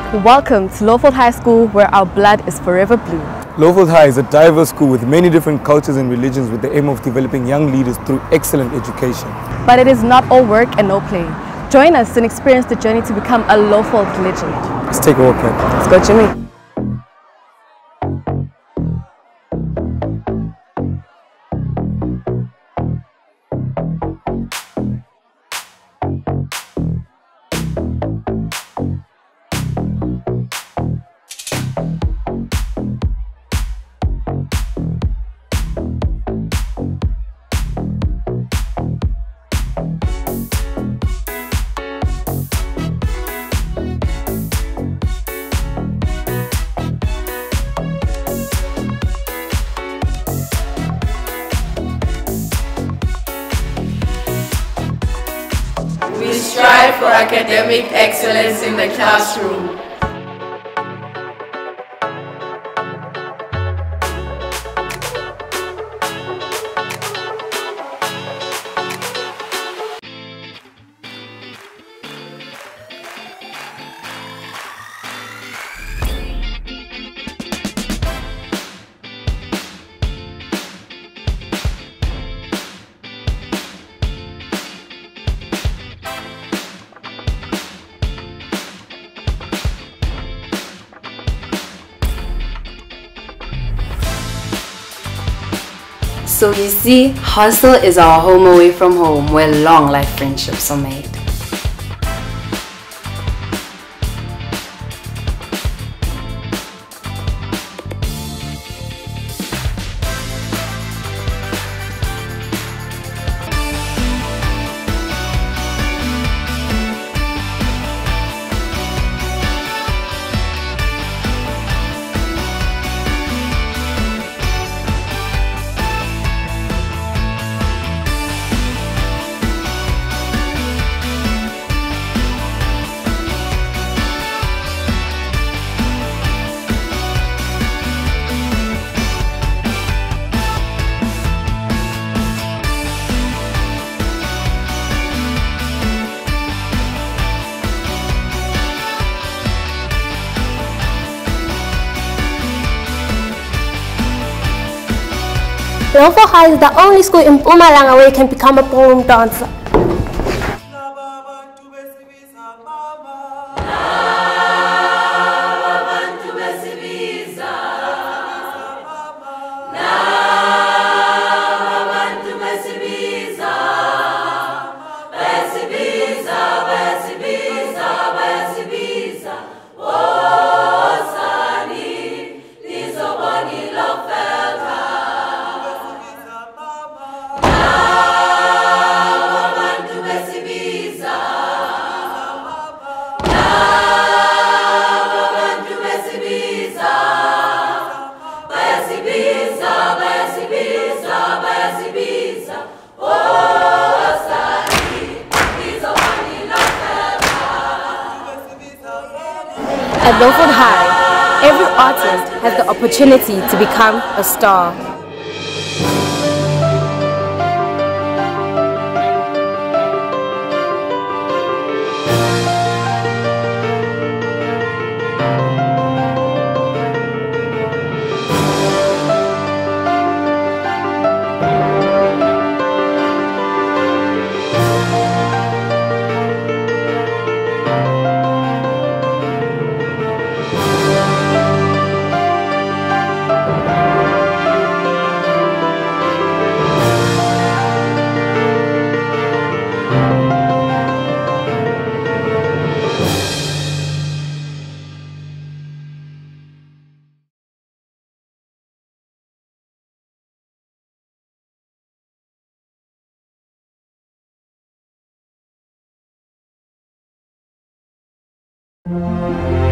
Welcome to Lowfield High School, where our blood is forever blue. Lowfield High is a diverse school with many different cultures and religions with the aim of developing young leaders through excellent education. But it is not all work and no play. Join us and experience the journey to become a Lowfield legend. Let's take a walk, Kat. Let's go, Jimmy. We strive for academic excellence in the classroom. So you see, hostel is our home away from home where long life friendships are made. Lowfield High is the only school in Mpumalanga where you can become a ballroom dancer. At Lowfield High, every artist has the opportunity to become a star. Thank you.